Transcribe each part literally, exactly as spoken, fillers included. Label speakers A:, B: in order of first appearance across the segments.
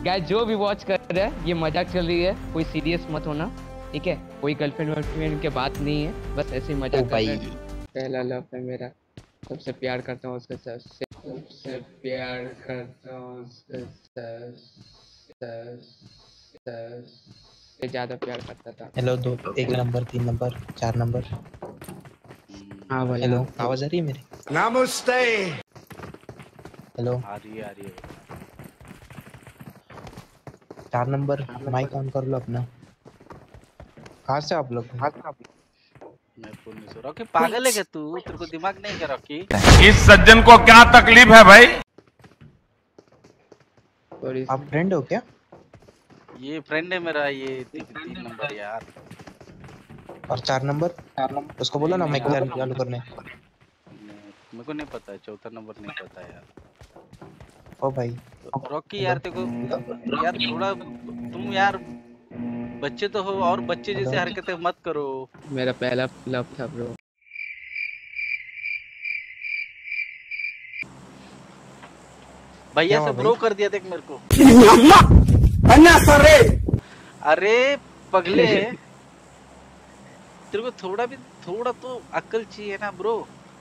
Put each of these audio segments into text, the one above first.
A: Guys जो भी watch कर रहे हैं ये मजाक चल रही है, कोई सीरियस मत होना, ठीक है? कोई गर्लफ्रेंड वर्लफ्रेंड के बात नहीं है, बस ऐसे ही मजाक कर रहे हैं। पहला लव है मेरा, सबसे प्यार करता हूँ उसके साथ, सबसे प्यार करता हूँ उसके साथ, से ज्यादा प्यार करता था।
B: हेलो दो, एक नंबर, तीन नंबर, चार नंबर।
A: हाँ भाई।
B: हेलो, आवाज आ रही है मेरी?
C: नमस्ते।
B: हेलो,
D: आ रही है आ रही है।
B: चार नंबर, माइक ऑन कर लो अपना। कहाँ से आप लोग?
D: मैं पुण्य से रॉकी पागल है क्या तू? तेरे को दिमाग नहीं क्या रॉकी?
C: इस सज्जन को क्या तकलीफ है भाई?
B: आप फ्रेंड हो क्या?
D: ये फ्रेंड है मेरा, ये ती, तीन नंबर यार।
B: और चार नंबर? उसको बोलो ना माइक चालू करने।
D: मेरे को नहीं पता है, चौथा नंबर नहीं पता यार।
B: ओ भाई
D: रॉकी यार तेरे को यार थोड़ा तुम यार बच्चे तो हो और बच्चे जैसे हरकतें मत करो।
A: मेरा पहला लव था ब्रो।
D: भैया से ब्रो कर दिया देख मेरे को। अरे पगले तेरे को थोड़ा भी थोड़ा तो अक्ल चाहिए ना ब्रो।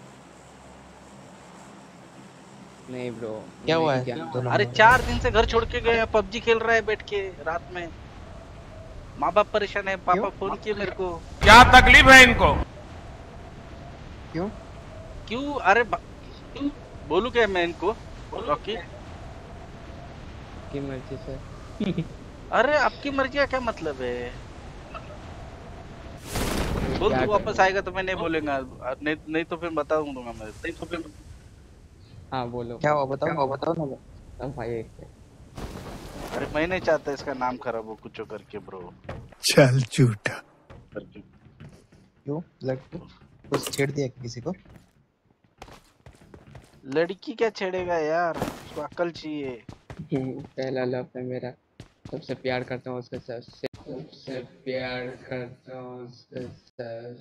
A: नहीं ब्रो,
B: क्या हुआ है?
D: अरे चार दिन से घर छोड़ के गए, पबजी खेल रहा है बैठ के रात में। माँ बाप परेशान है, पापा फोन किए मेरे को।
C: क्या तकलीफ है इनको?
B: क्यों
D: क्यों? अरे बोलू क्या मैं इनको रॉकी?
A: की मर्जी से।
D: अरे आपकी मर्जी का क्या मतलब है? बोल तू वापस आएगा तो मैं नहीं बोलेगा, नहीं नहीं तो फिर बता दूंगा मैं। नहीं तो फिर
A: हाँ बोलो
B: क्या हुआ, बताओ बताओ ना
A: भाई।
D: अरे मैं नहीं चाहता इसका नाम खराब हो कुछ करके ब्रो।
C: चल झूठा।
B: क्यों? लड़की कुछ छेड़ दिया किसी को?
D: लड़की क्या छेड़ेगा यार, उसको अक्ल चाहिए।
A: पहला लव है मेरा, सबसे प्यार करता हूँ उसके साथ, सबसे प्यार करता हूँ उसके साथ,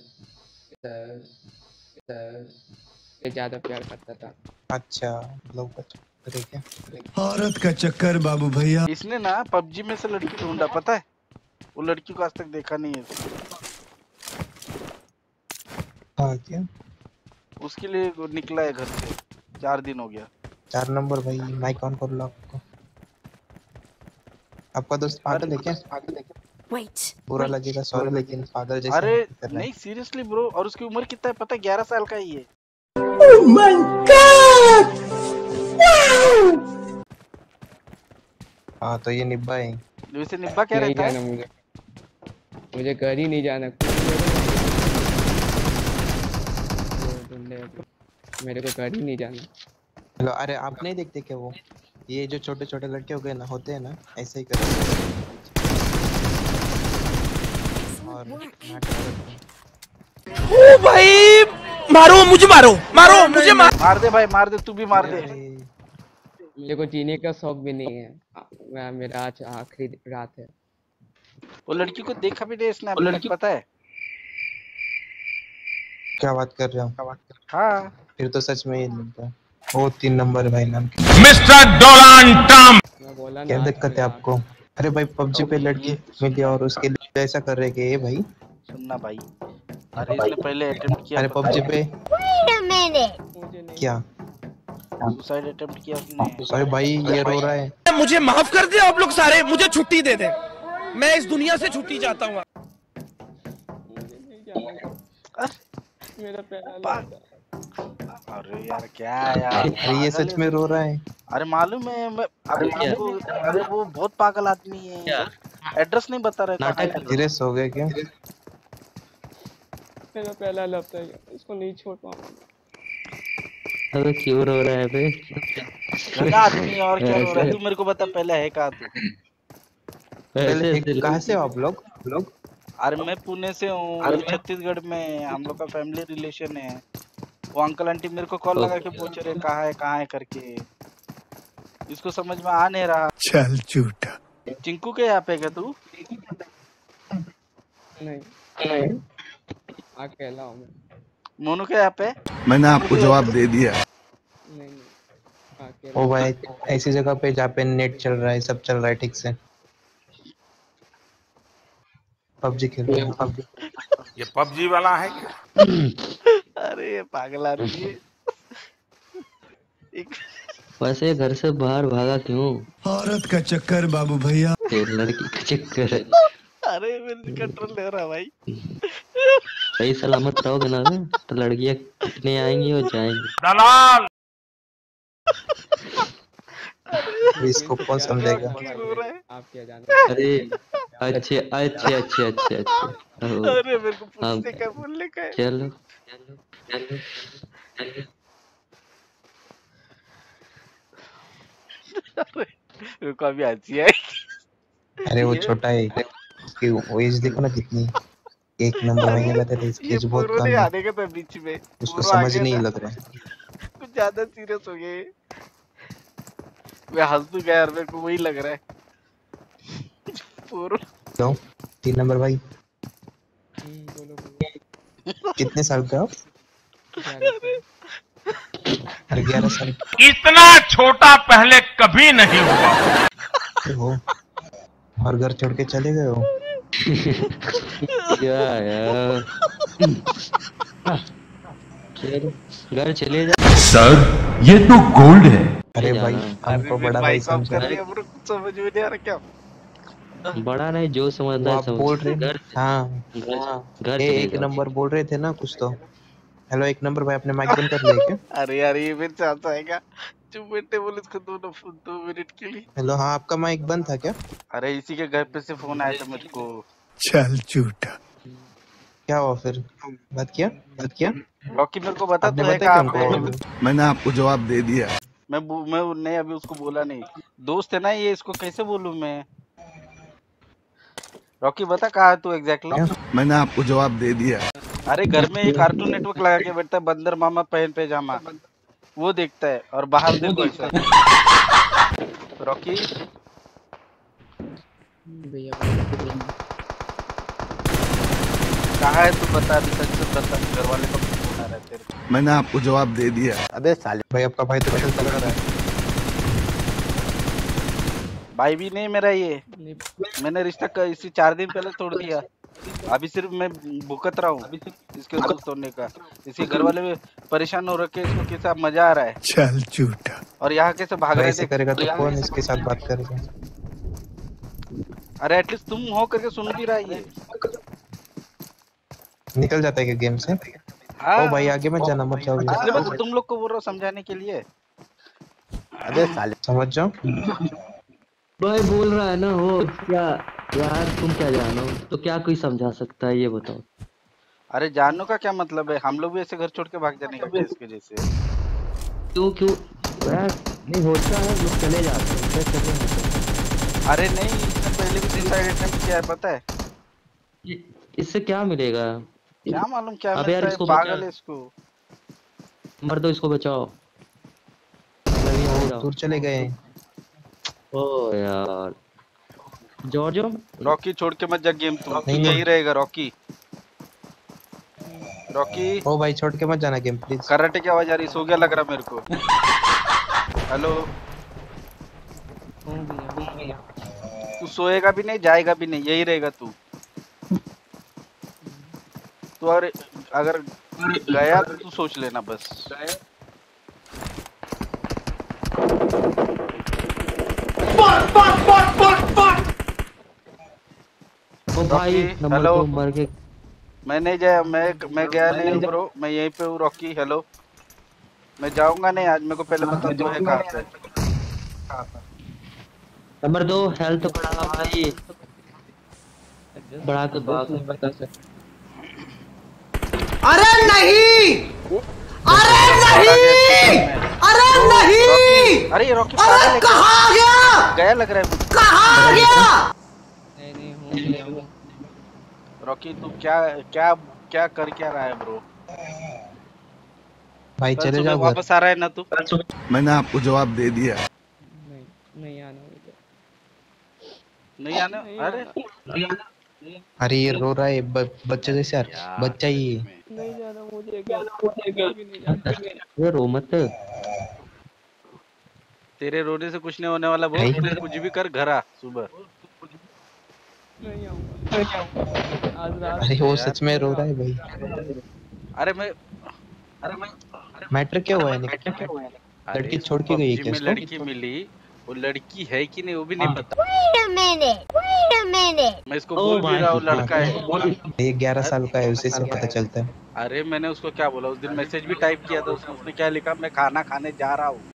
A: से ज्यादा प्यार करता था।
B: अच्छा लोग अरे क्या
C: औरत का चक्कर बाबू भैया।
D: इसने ना पबजी में से लड़की ढूंढा, पता है? वो लड़की को आज तक देखा नहीं है।
B: हाँ क्या?
D: उसके लिए निकला है घर से, चार दिन हो गया।
B: चार नंबर भाई माइक ऑन कर लो। आपको आपका दोस्त पागल है क्या? पागल है क्या?
E: Wait,
B: बुरा
E: wait.
B: लगेगा सॉरी, लेकिन पागल जैसा
D: अरे
B: कर रहा है।
D: नहीं सीरियसली ब्रो, और उसकी उम्र कितना है पता है? ग्यारह साल का ही है।
C: Oh my God!
B: हाँ तो ये निब्बा है।
D: वैसे निब्बा क्या रहता है?
A: मुझे मुझे घर ही नहीं जाना, मेरे को घर ही नहीं जाना।
B: हेलो, अरे आप नहीं देखते क्या वो ये जो छोटे छोटे लड़के हो गए ना, होते हैं ना ऐसे ही करते हैं और
C: ओ भाई मारो मुझे, मारो मारो मुझे, मार
D: मार दे भाई, मार दे, तू भी मार दे।
A: मेरे को जीने का शौक भी नहीं है, मैं मेरा आज आखिरी रात है।
D: वो लड़की को देखा भी नहीं इसने अभी तक, पता है?
B: क्या बात कर रहे हो?
D: हाँ
B: फिर तो सच में ही लगता है। वो तीन नंबर भाई नाम के
C: मिस्टर डोनाल्ड ट्रम्प।
A: मैं बोला ना,
B: क्या दिक्कत है आपको? अरे भाई पबजी पे लड़की मिली और उसके लिए ऐसा कर रहे कि ये भाई
D: सुनना भाई, अरे इसने पहले अटेम्प्ट किया।
B: अरे पबजी पे क्या
D: सुसाइड अटेम्प्ट किया उसने।
B: अरे भाई ये रो रहा है।
C: मुझे माफ कर दे आप लोग सारे, मुझे छुट्टी दे दे, मैं इस दुनिया से छुट्टी चाहता हूँ।
A: मेरा पहला लव था।
D: अरे यार क्या यार,
B: अरे ये सच में रो रहा है।
D: अरे मालूम है मैं, अरे आपको, अरे वो बहुत पागल आदमी है, एड्रेस नहीं बता रहा है।
B: सीरियस हो गया क्या?
A: मेरा पहला लव था, इसको नहीं छोड़ पाऊंगा।
F: अबे क्यों रो रहा है बे?
D: गधा आदमी और क्या रो रहा है? तू मेरे को बता पहले है कहाँ तू?
B: पहले कहाँ से हो आप लोग? लोग
D: अरे मैं पुणे से हूँ, छत्तीसगढ़ में हम लोग का फैमिली रिलेशन है। वो अंकल आंटी मेरे को कॉल लगा के पूछ रहे कहाँ है कहाँ है करके, इसको समझ में आ नहीं रहा।
C: चल झूठा।
D: चिंकू के यहाँ पे क्या तू?
A: नहीं नहीं, अकेला हूँ मैं।
D: मोनू के यहाँ पे?
C: मैंने आपको जवाब दे दिया।
A: नहीं नहीं, अकेला
B: ओ भाई ऐसी जगह पे जहाँ पे नेट चल रहा है, सब चल रहा है ठीक से, पबजी खेल रहे हैं पबजी।
E: ये पबजी वाला है क्या?
D: अरे ये पागल आदमी है। एक
F: वैसे घर से बाहर भागा क्यों?
C: औरत का चक्कर बाबू भैया।
F: फिर लड़की का चक्कर है।
D: अरे मेरे कंट्रोल ले रहा भाई।
F: सही सलामत रहोगे ना तो लड़कियां कितने आएंगी और जाएंगी।
E: दलाल
B: अभी इसको कौन समझेगा?
D: रॉकी रो रहा है।
A: आप क्या जानते
F: अरे अच्छे अच्छे अच्छे अच्छे अच्छे ओह,
D: अरे मेरे को
F: हाँ
D: पूछने का बोलने का है।
F: चलो चलो चलो चलो।
D: अरे मेरे को अभी हंसी आई।
B: अरे वो
D: ये-
B: छोटा है, उसकी वो एज देखो ना कितनी, एक नंबर
D: अरे,
B: वही बताते थे, इसकी
D: ये
B: एज बहुत
D: पूरो
B: कम
D: नहीं
B: है,
D: आने का था बीच में।
B: उसको
D: पूरो आ
B: समझ
D: गया
B: नहीं
D: था।
B: लग रहा है।
D: कुछ ज्यादा सीरियस हो गए। मैं हंस तो गया यार, मेरे को वही लग रहा है। पूरो
B: क्यों? तीन नंबर भाई,
A: हम्म, बोलो बोलो।
B: कितने साल का हो?
A: ग्यारह साल।
B: अरे ग्यारह साल
E: इतना छोटा पहले कभी नहीं हुआ।
B: के हो और घर छोड़ के चले गए हो?
F: क्या यार चलो घर चले जा।
C: सर ये तो गोल्ड है।
B: अरे
F: जाना।
B: भाई हमको बड़ा भाई
D: बाइक ऑफ कर
B: समझा।
D: लिया ब्रो, कुछ समझ में नहीं आ रहा क्या।
F: बड़ा नहीं जो समझता
B: वो
F: है
B: आप
F: समझ।
B: बोल रहे
F: घर
B: हाँ
F: घर घर
B: ये
F: चले
B: एक
F: जाओ।
B: नंबर बोल रहे थे ना कुछ तो। हेलो एक नंबर भाई, अपने माइक बंद कर लिया क्या?
D: अरे यार ये मेरे साथ आएगा। चुप बैठे बोले इसको दो न- दो मिनट के लिए।
B: हेलो हाँ, आपका माइक बंद था क्या?
D: अरे इसी के घर पे से फोन आया था मुझको।
C: चल झूठा।
B: क्या हुआ फिर? बात किया बात किया
D: रॉकी मेरे को बता
B: आपने
D: तो है
B: बताया
D: कहाँ
B: क्या
D: पे।
B: उनको?
C: मैंने आपको जवाब दे दिया।
D: मैं बो- मैं नहीं अभी उसको बोला नहीं। दोस्त है ना ये, इसको कैसे बोलूं मैं। रॉकी बता कहाँ है तू एग्जैक्टली।
C: मैंने आपको जवाब दे दिया।
D: अरे घर में एक कार्टून नेटवर्क लगा के बैठता है, बंदर मामा पहन पैजामा, वो देखता है। और बाहर देखो ऐसा। रॉकी
A: भैया
D: कहाँ है तू बता, अभी सच सच बता। घर वाले का फोन आ रहा है तेरे को।
C: मैंने आपको जवाब दे दिया।
B: भाई आपका भाई तो पता चल रहा है।
D: भाई भी नहीं मेरा ये।
A: नहीं,
D: मैंने रिश्ता क- इसी चार दिन पहले तोड़ दिया। अभी सिर्फ मैं भुगत रहा हूँ इसके दोस्त होने का। इसके घर वाले भी परेशान हो रखे, इसको कैसा मजा आ रहा है।
C: चल झूठा।
D: और यहाँ कैसे भाग
B: भाई
D: रहे
B: ऐसे
D: थे।
B: करेगा तो कौन इसके साथ बात करेगा?
D: अरे एटलीस्ट तुम हो करके सुन भी रहा है ये।
B: निकल जाता है क्या गेम से?
D: हाँ
B: ओ भाई आगे मत जाना, मत जाओ।
D: इसलिए मैं तो तुम लोग को बोल रहा हूँ समझाने के लिए।
B: अबे साले समझ जाओ।
F: भाई बोल रहा है ना वो क्या यार तुम क्या जानो तो क्या कोई समझा सकता है ये बताओ।
D: अरे जानने का क्या मतलब है, हम लोग भी ऐसे घर छोड़ के भाग जाने का क्या इसके जैसे।
F: क्यों क्यों यार नहीं होता है लोग चले जाते हैं क्या चले जाते हैं।
D: अरे नहीं, इसने पहले भी सुसाइड अटेम्प्ट किया है पता है।
F: ये- इससे क्या मिलेगा?
D: क्या मालूम क्या
F: अब यार
D: मिलता है,
F: इसको
D: पागल
F: बचा-
D: है इसको।
F: मर दो इसको बचाओ। मैं भी आ ही रहा हूँ।
B: दूर चले गए।
F: ओ यार जॉर्जो
D: रॉकी छोड़ के मत जा गेम, तू तू
B: नहीं,
D: यही
B: नहीं।
D: रहेगा रॉकी। रॉकी
B: ओ भाई छोड़ के मत जाना गेम प्लीज।
D: कराटे की आवाज आ रही, सो गया लग रहा मेरे को। हेलो
A: हूँ भैया हूँ भैया।
D: तू सोएगा भी नहीं जाएगा भी नहीं, यही रहेगा तू। तो और अगर गया तो तू सोच लेना बस।
F: ओ भाई
D: रॉकी,
F: नंबर
D: हेलो।
F: दो मर के
D: मैं नहीं जाया, मैं मैं गया नहीं हूँ ब्रो, मैं यहीं पे हूँ रॉकी। हेलो मैं जाऊंगा नहीं आज, मेरे को पहले बता तो है कहाँ पे।
F: नंबर दो हेल्थ बढ़ा भाई बढ़ा के
A: बस
F: भाग।
A: नहीं बता सकता।
C: अरे नहीं
D: अरे नहीं अरे नहीं अरे ये रॉकी पागल है क्या?
C: कहाँ गया
D: गया लग रहा है मुझे।
C: कहाँ गया?
A: नहीं नहीं हूँ भैया हूँ।
D: रॉकी तू क्या क्या क्या कर क्या रहा है ब्रो।
B: भाई
D: कल
B: चले
D: सुबह
B: जाओ घर।
D: वापस आ रहा है ना तू।
C: मैंने आपको जवाब दे दिया।
A: नहीं नहीं आना मुझे।
D: नहीं आने
A: नहीं
D: अरे
B: अरे ये रो रहा है ब, बच्चे जैसे यार, बच्चा ही है।
A: नहीं जाना मुझे घर, मुझे घर भी नहीं जाना।
F: ये रो मत
D: तेरे रोने से कुछ नहीं होने वाला वो, तू कुछ भी कर, घर आ सुबह।
A: नहीं आऊंगा, नहीं आऊंगा आज रात।
B: अरे वो सच में रो रहा है भाई।
D: अरे मैं
B: अरे मैं मैटर क्या हुआ है निक? लड़की छोड़ के गई क्या
D: में
B: इसको?
D: लड़की मिली, वो लड़की है कि नहीं वो भी नहीं पता।
G: Wait a minute, wait a minute.
D: मैं इसको बोल भी रहा हूँ लड़का है।
B: ये ग्यारह साल का है, उसी से पता चलता है।
D: अरे मैंने उसको क्या बोला, उस दिन मैसेज भी टाइप किया था उसने, उसने क्या लिखा, मैं खाना खाने जा रहा हूँ।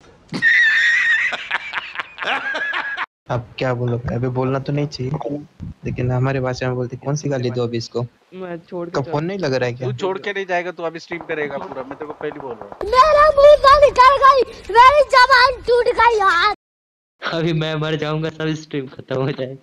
B: अब क्या बोलो, अभी बोलना तो नहीं चाहिए, लेकिन हमारे भाषा में बोलते कौन सी गाली दो अभी इसको?
A: मैं छोड़
B: का
A: के
B: फोन नहीं लग रहा है क्या?
D: तू छोड़ के नहीं जाएगा, तू अभी स्ट्रीम करेगा पूरा, मैं तेरे को पहले बोल रहा हूँ।
G: मेरा मुंह से निकल गई, मेरी जबान टूट गई यार।
F: अभी मैं मर जाऊंगा सब स्ट्रीम खत्म हो जाएगा।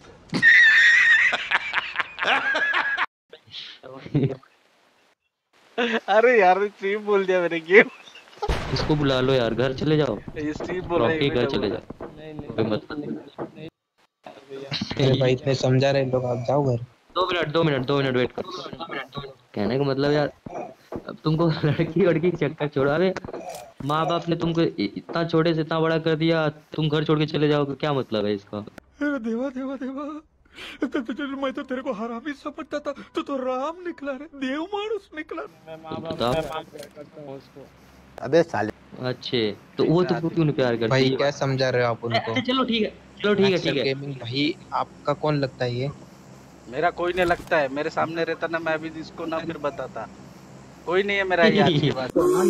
D: अरे यार स्ट्रीम बोल दिया मैंने, गेम।
F: इसको बुला लो यार, घर चले जाओ।
D: स्ट्रीम बोल रहा
F: रॉकी
D: है,
F: घर चले जाओ।
A: नहीं नहीं
F: कोई मतलब
A: नहीं।
B: अरे भाई इतने समझा रहे लोग, आप जाओ घर।
F: दो मिनट दो मिनट दो मिनट वेट करो। कहने का मतलब यार, अब तुमको लड़की लड़की के चक्कर छोड़ा रहे, माँ बाप ने तुमको इतना छोटे से इतना बड़ा कर दिया, तुम घर छोड़ के चले जाओगे, क्या मतलब है इसका?
C: देवा देवा देवा, मैं तो तेरे को हरामी समझता था, तू तो राम निकला रे, देव मानुस निकला।
A: मैं माँ बाप
F: बताओ।
A: मैं प्यार करता हूँ उसको।
H: अबे साले।
F: अच्छे तो वो तुमको क्यों नहीं प्यार करती?
B: भाई क्या समझा रहे हो आप उनको?
F: अच्छा चलो ठीक है, चलो ठीक है ठीक है।
B: गेमिंग भाई आपका कौन लगता है ये?
D: मेरा कोई नहीं लगता है, मेरे सामने रहता ना, मैं अभी इसको ना फिर बताता। कोई नहीं है मेरा यार की बात।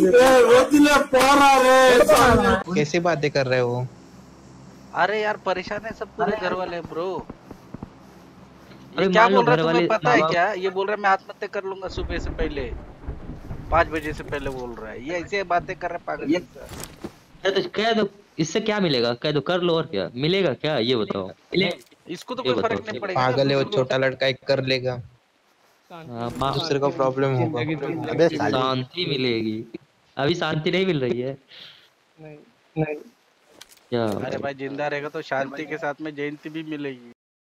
B: कैसी बातें कर रहे हो?
D: अरे यार परेशान है सब पूरे घर वाले ब्रो। ये
F: अरे
D: क्या
F: मान लो
D: बोल रहा
F: घर
D: है तुम्हें
F: वाले
D: पता है
F: माँ-बाप-
D: क्या? ये बोल रहा है मैं आत्महत्या कर लूंगा सुबह से पहले, पाँच बजे से पहले बोल रहा है। ये ऐसे बातें कर रहा है पागल जैसा।
F: अरे तो कह दो, इससे क्या मिलेगा? कह दो कर लो, और क्या मिलेगा? क्या ये बताओ।
D: इसको तो
F: ये
D: कोई फर्क
F: बताओ।
D: नहीं पड़ेगा।
B: पागल है वो, छोटा लड़का एक कर लेगा,
F: हाँ, माँ-
B: दूसरे को प्रॉब्लम होगा।
H: अबे साले।
F: शांति मिलेगी, अभी शांति नहीं मिल रही है
A: नहीं नहीं
F: क्या?
D: अरे भाई जिंदा रहेगा तो शांति के साथ में जयंती भी मिलेगी।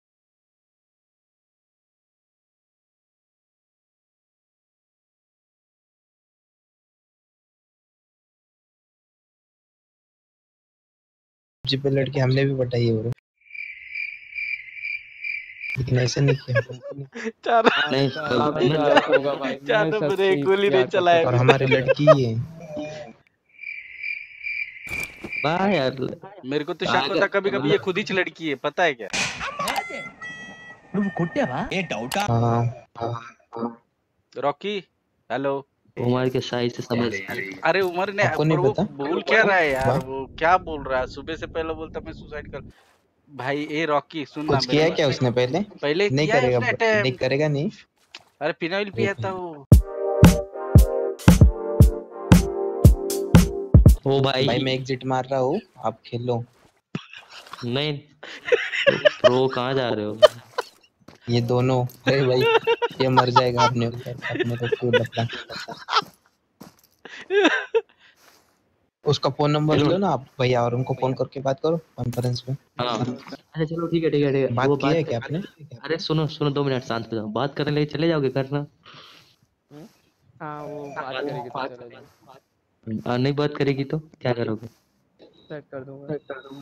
B: जी पे लड़के हमने भी बताई है, लेकिन ऐसे नहीं किया।
D: चार
F: नहीं
A: अब
F: कब-
A: क्या होगा भाई?
D: चार
A: मैं
D: नंबर
A: सच्ची
D: एक गोली
A: प्यार
D: नहीं चलाया।
B: और हमारी लड़की है।
F: वाह यार,
D: मेरे को तो शक होता कभी कभी ये खुद ही लड़की है, पता है क्या?
B: हाँ
D: रॉकी हेलो।
F: उमर के साइज से समझ।
D: अरे उमर ने
B: आपको नहीं
D: पर वो
B: पता?
D: बोल क्या रहा है यार?
B: वाह।
D: वो क्या बोल रहा है? सुबह से पहले बोलता मैं सुसाइड कर। भाई ए रॉकी सुन ना
B: कुछ किया है क्या उसने पहले?
D: पहले
B: नहीं
D: किया है
B: करेगा,
D: उसने
B: नहीं
D: attempt।
B: करेगा नहीं।
D: अरे पिनॉइल पिया था वो।
F: ओ भाई,
B: भाई मैं एग्जिट मार रहा हूँ, आप खेलो।
F: नहीं प्रो कहाँ जा रहे हो?
B: ये दोनों, अरे भाई ये मर जाएगा अपने ऊपर, अपने को क्यों लगता? उसका फोन नंबर लो ना आप भैया, और उनको फोन करके बात करो कॉन्फ्रेंस में।
F: हाँ अच्छा चलो ठीक है ठीक है ठीक है।
B: बात
F: वो
B: किया है
F: बात
B: क्या आपने?
F: अरे सुनो सुनो, दो मिनट शांत हो जाओ, बात करने लगे चले जाओगे करना?
A: हाँ वो बात करेगी तो चलो जाओ।
F: और नहीं बात करेगी तो क्या करोगे?
A: सेट कर दूंगा।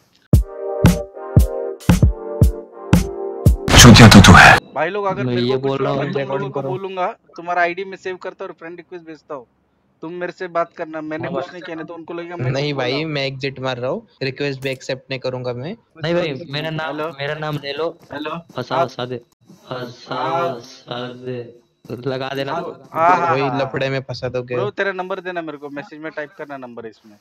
D: भाई लोग अगर
F: मैं
D: मेरे
F: ये
D: को कुछ
F: बोल रहा
D: हुआ,
F: हूँ,
D: मैं तुम लोगों
B: रिकॉर्डिंग
D: को
B: करो।
D: बोलूंगा, तुम्हारा आईडी में सेव करता और फ्रेंड रिक्वेस्ट भेजता हूँ। तुम मेरे से बात करना, मैंने कुछ नहीं किया, नहीं तो उनको लगेगा मैं
B: नहीं
D: कुछ बोला
B: भाई
D: हूँ।
B: मैं एग्जिट मार रहा हूँ, रिक्वेस्ट भी एक्सेप्ट नहीं करूंगा मैं।
F: नहीं भाई मेरा नाम
D: हेलो?
F: मेरा नाम ले लो,
D: हेलो
F: फंसा
D: आप-
F: फंसा दे, फंसा फंसा दे, लगा देना।
D: हाँ हाँ हाँ
B: वही
D: हाँ।
B: लफड़े में फंसा दोगे।
D: ब्रो तेरा नंबर देना मेरे को, मैसेज में टाइप करना नंबर इसमें,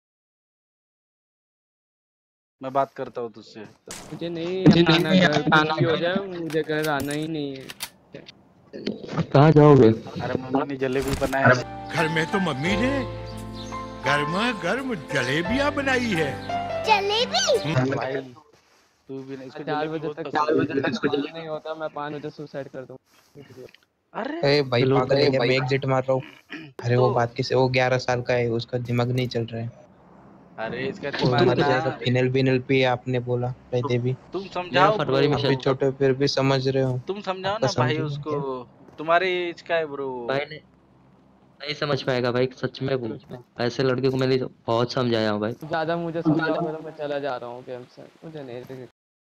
D: मैं बात करता हूँ तुझसे।
A: मुझे नहीं आना घर, कुछ भी हो जाए मुझे घर आना ही नहीं है।
F: कहाँ जाओगे?
D: अरे मम्मी ने जलेबी बनाया है।
C: घर में तो मम्मी ने गर्मा गर्म जलेबियां बनाई है।
G: जलेबी।
D: भाई तू भी नहीं, इसको
A: चार
D: जलेबी
A: बजे
D: बहुत
A: तक
D: पसंद
A: चार
D: है।
A: बजे तक कुछ नहीं होता, मैं पाँच बजे सुसाइड कर दूंगा।
D: अरे
B: अरे भाई
F: चलो,
B: पागल है क्या?
D: भाई।
B: मैं एग्जिट मार रहा हूँ। अरे वो
D: तो-
B: बात किसे, वो ग्यारह साल का है, उसका दिमाग नहीं चल रहा है।
D: अरे इसका
B: वो
D: दिमाग
B: मर
D: ना,
B: जाएगा। फिनल बिनल पिए आपने बोला पहले भी।
D: तुम
F: मेरा
D: समझाओ
F: फरवरी में
D: ब्रो,
B: आप भी छोटे फिर भी समझ रहे हो।
D: तुम समझाओ
B: आपका
D: ना भाई
B: समझेगा
D: उसको।
B: क्या?
D: तुम्हारे एज का है ब्रो।
F: भाई ने नहीं समझ पाएगा भाई, सच में वो ऐसे लड़के को मैंने बहुत समझाया हूँ भाई।
A: ज्यादा मुझे समझा करो, मैं चला जा रहा हूँ गेम से, मुझे नहीं।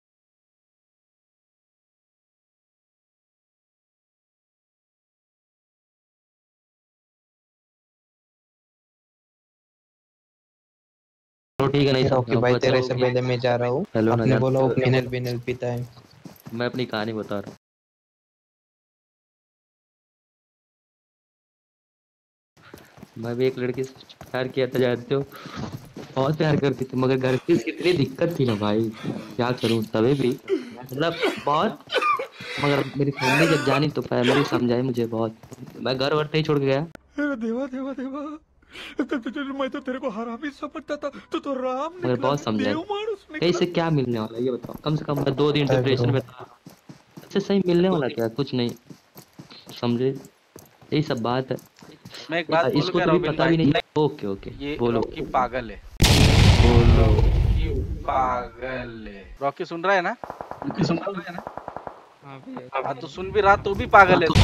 F: तो ठीक है, नहीं
B: ओके
F: समझा
B: भाई, तेरे
F: बताओ
B: से
F: कि-
B: पहले मैं जा रहा हूँ।
F: हेलो ना
B: आपने
F: जान,
B: बोला वो फिनल विनल पीता है।
F: मैं अपनी कहानी बता रहा हूँ। मैं भी एक लड़की से प्यार किया था, जानते हो, बहुत प्यार करती थी, मगर घर की कितनी दिक्कत थी ना भाई, क्या करूं तभी भी, मतलब बहुत। मगर मेरी फैमिली जब जानी तो फैमिली समझाई मुझे बहुत, मैं घर वर नहीं छोड़ के गया।
C: अरे देवा देवा देवा, तो, तो, तो, मैं तो तेरे को हरामी समझता था, तो तो राम
F: मगर
C: निकला
F: बहुत
C: रे,
F: समझाई,
C: देव मानुस
F: कहीं
C: निकला।
F: से क्या मिलने वाला है ये बताओ, कम से कम मैं दो दिन
B: है
F: डिप्रेशन
B: ब्रो।
F: में था, अच्छे सही मिलने वाला क्या, कुछ नहीं, समझे, यही सब बात है।
D: मैं एक बात बोलूं
F: इसको
D: क्या
F: तो भी
D: रॉबिन
F: पता
D: भाई,
F: भी नहीं। ओके ओके
D: ये
F: बोलो
D: रॉकी पागल है,
F: बोलो।
D: रॉकी पागल है। रॉकी सुन रहा है ना? रॉकी सुन रहा है ना?
A: हाँ भैया।
D: हाँ तो सुन भी रहा तो भी पागल है तू।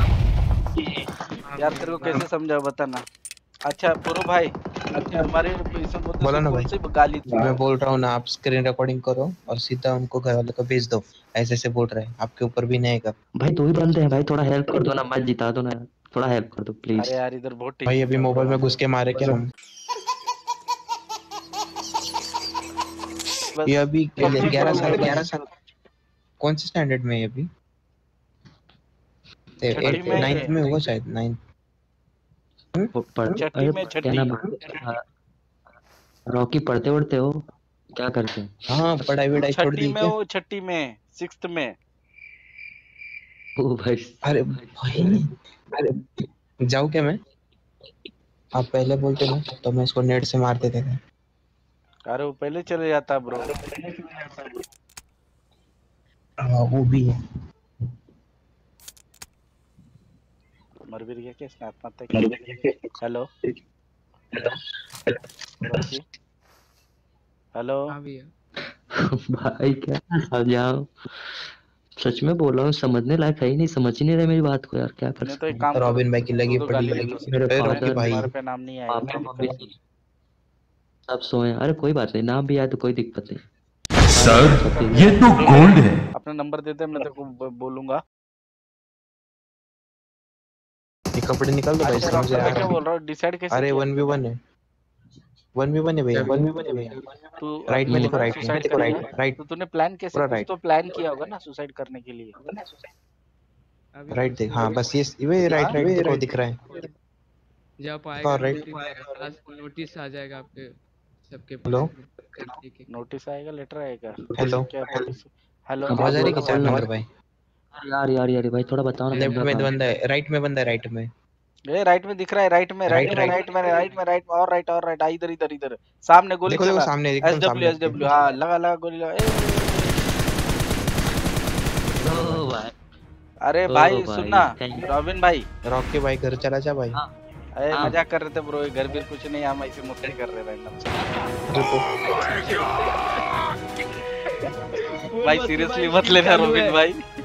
D: यार तेरे को कैसे समझाओ बता ना। अच्छा पूरो भाई, तुम्हारे पैसे बोलते
B: बोला
D: सो
B: ना
D: कौन
B: भाई,
D: सी गाली थी?
B: मैं बोल रहा हूँ ना, आप स्क्रीन रिकॉर्डिंग करो और सीधा उनको घर वालों को भेज दो। ऐसे ऐसे बोल रहे हैं, आपके ऊपर भी नहीं आएगा।
F: भाई दो ही बंदे हैं भाई, थोड़ा हेल्प कर दो ना, मैच जिता दो ना यार, थोड़ा हेल्प कर दो प्लीज।
D: अरे यार इधर बहुत
B: भाई
D: टेंशन
B: अभी
D: चल
B: मोबाइल
D: रहा
B: में घुस के मारे क्या हम?
D: है।
B: ये
D: बस
B: अभी
D: PUBG
B: ग्यारह
D: खेलूं
B: साल
D: मैं।
B: का है। कौन से स्टैंडर्ड में है ये अभी?
D: छठी
B: एट नाइन्थ
D: में,
B: में होगा शायद, नाइन्थ।
F: वो पढ़
D: छठी
F: अरे
D: में,
F: क्या
D: छठी।
F: नाम है, रॉकी पढ़ते पढ़ते हो, क्या करते हैं?
B: हाँ, पढ़ाई वढ़ाई छोड़
D: छठी
B: दी
D: में
B: क्या?
D: हो, छठी में, सिक्स्थ में।
F: ओ भाई,
B: अरे भाई, अरे जाऊँ क्या मैं? आप पहले बोलते ना तो मैं इसको नेट से मार देते थे।
D: अरे वो पहले चले जाता ब्रो।
B: हाँ वो भी है।
D: मर भी गया क्या? इसने आत्महत्या की? Hello Rocky, hello.
A: हाँ भैया।
F: भाई क्या समझाओ, सच में बोल रहा हूँ, समझने लायक है ही नहीं, समझ ही नहीं रहे मेरी बात को यार, क्या कर
D: नहीं तो
F: सकते
D: एक
F: हैं।
D: काम करो,
B: रॉबिन भाई की
D: दो
B: लगी
D: दो
B: पड़ी
D: गाली दे
B: है।
D: दो
F: मेरे
B: अरे
D: तुम्हारे,
B: रॉकी
F: फादर,
B: भाई,
D: तुम्हारे पे नाम नहीं आएगा, कोई
F: पापा
D: दिक्कत
F: मम्मी
D: नहीं।
F: सब सोए हैं। अरे कोई बात नहीं, नाम भी आए तो कोई दिक्कत नहीं।
E: सर ये तो गोल्ड है।
D: अपना नंबर दे दे, मैं तेरे को ब- बोलूंगा।
B: ये कपड़े निकाल दो भाई,
D: अच्छा
B: समझ
D: रॉकी मैं
B: आ
D: क्या
B: रहा
D: बोल
B: है।
D: रहा हूँ, डिसाइड कैसे
B: अरे
D: किया
B: वन वी
D: तूने?
B: वन है, वन वी वन है भैया, वन वी वन है भैया।
D: तू
B: राइट
D: अभी
B: में
D: बोल
B: देखो,
D: रहा है
B: राइट में
D: सुसाइड
B: देखो,
D: करेगा,
B: राइट राइट,
D: तो तूने प्लान कैसे,
B: पूरा
D: कुछ
B: राइट,
D: तो प्लान किया होगा ना सुसाइड करने के लिए?
A: अभी
B: राइट
A: कुछ
B: देख।
A: नहीं
B: हाँ
A: किया।
B: बस ये ये राइट राइट देखो, दिख रहा है।
A: जब
B: देखो
A: आएगा
B: राइट।
A: नोटिस, आज नोटिस आ जाएगा आपके सबके
B: हेलो
A: पास में। ठीक है।
D: नोटिस आएगा, लेटर आएगा?
B: हेलो,
D: क्या पुलिस? हेलो
F: हाँ भाई
B: आवाज आ रही
F: बोल
B: है कि
F: रहा
B: चार
F: हूँ,
B: नंबर भाई?
F: यार यार यार भाई थोड़ा बताओ ना,
B: लेफ्ट
F: बंदा
B: में
F: कहाँ है?
B: बंदा है, राइट में बंदा है, राइट में।
D: ए राइट में दिख रहा है, राइट में, राइट
B: राइट
D: में,
B: राइट
D: राइट में, राइट में, राइट में, और राइट, और राइट, इधर इधर इधर सामने गोली
B: देखो देखो,
D: चला।
B: सामने
D: एस
B: एकदम
D: डब्ल्यू
B: सामने
D: एस डब्ल्यू, हाँ लगा लगा गोली लगा। ए,
F: ओ भाई,
D: अरे
F: ओ
D: भाई
F: भाई
D: सुनना,
F: थैंक यू।
D: रॉबिन भाई,
B: रॉकी भाई घर चला जा भाई।
F: हाँ
D: अरे
F: हाँ
D: मजाक कर रहे थे ब्रो, घर भी कुछ नहीं, हम ऐसे मस्ती कर रहे रैंडम से।
B: रुको।
D: भाई सीरियसली मत लेना रॉबिन भाई।